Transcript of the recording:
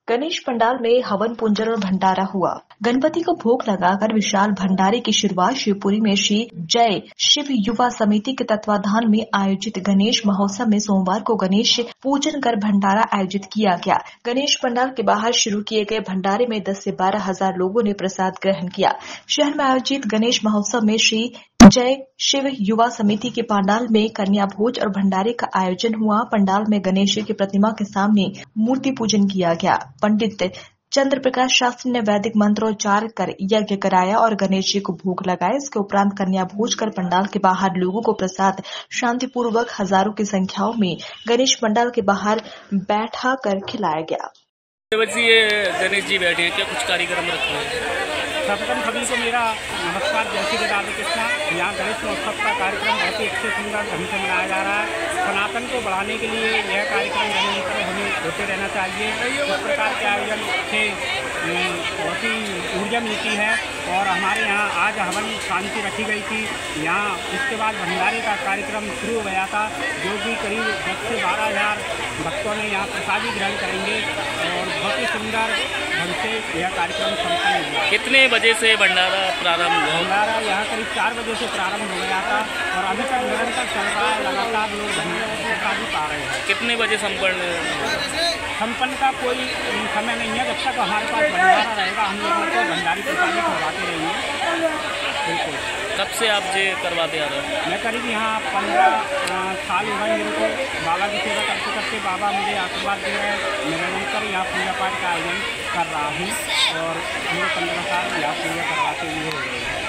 गणेश पंडाल में हवन पूजन और भंडारा हुआ। गणपति को भोग लगाकर विशाल भंडारे की शुरुआत शिवपुरी में श्री जय शिव युवा समिति के तत्वाधान में आयोजित गणेश महोत्सव में सोमवार को गणेश पूजन कर भंडारा आयोजित किया गया। गणेश पंडाल के बाहर शुरू किए गए भंडारे में 10 से 12 हजार लोगों ने प्रसाद ग्रहण किया। शहर में आयोजित गणेश महोत्सव में श्री जय शिव युवा समिति के पंडाल में कन्या भोज और भंडारे का आयोजन हुआ। पंडाल में गणेश की प्रतिमा के सामने मूर्ति पूजन किया गया। पंडित चंद्र प्रकाश शास्त्री ने वैदिक मंत्रोच्चार कर यज्ञ कराया और गणेश जी को भोग लगाया। इसके उपरांत कन्या भोज कर पंडाल के बाहर लोगों को प्रसाद शांतिपूर्वक हजारों की संख्याओं में गणेश पंडाल के बाहर बैठा कर खिलाया गया। गणेश जी बैठे क्या कुछ कार्यक्रम रखे हैं? सर्वप्रथम सभी को मेरा नमस्कार। जय श्री राधे कृष्णा। यहाँ गणेश महोत्सव का कार्यक्रम बहुत ही अच्छे सुंदर ढंग से मनाया जा रहा है। सनातन को बढ़ाने के लिए यह कार्यक्रम निरंतर हमें होते रहना चाहिए। इस प्रकार के आयोजन से बहुत ही ऊर्जा मिलती है। और हमारे यहाँ आज हवन शांति रखी गई थी। यहाँ इसके बाद भंडारे का कार्यक्रम शुरू हो गया था, जो कि करीब 10 से 12 हजार भक्तों ने यहाँ प्रसादी ग्रहण करेंगे और बहुत ही सुंदर ढंग से यह कार्यक्रम संपन्न हुआ। कितने बजे से भंडारा प्रारंभ हुआ? भंडारा यहाँ करीब 4 बजे से प्रारंभ हो गया था और अभी तक निरंतर चल रहा है। लगातार लोग प्रसादी पा रहे हैं। कितने बजे संपन्न का कोई समय नहीं है। जब तक हमारे पास भंडारा रहेगा हम लोगों को भंडारी प्रसादी करवाते रहेंगे। बिल्कुल। कब से आप ये करवाते आ रहे हैं? मैं करीब यहाँ 15 साल हो गए मेरे को बाबा की सेवा करते करते। बाबा मुझे आशीर्वाद दे रहे हैं। मैं निरंतर यहाँ पूजा पाठ का आयोजन कर रहा हूँ और मेरे 15 साल यहाँ पूजा करवाते हुए हो गए हैं।